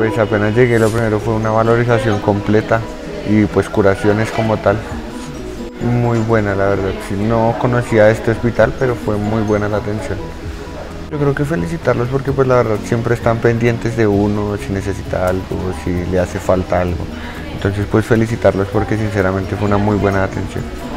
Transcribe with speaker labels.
Speaker 1: Pues apenas llegué, lo primero fue una valorización completa y pues curaciones como tal. Muy buena la verdad, sí, no conocía este hospital, pero fue muy buena la atención. Yo creo que felicitarlos porque pues la verdad siempre están pendientes de uno, si necesita algo, si le hace falta algo. Entonces pues felicitarlos porque sinceramente fue una muy buena atención.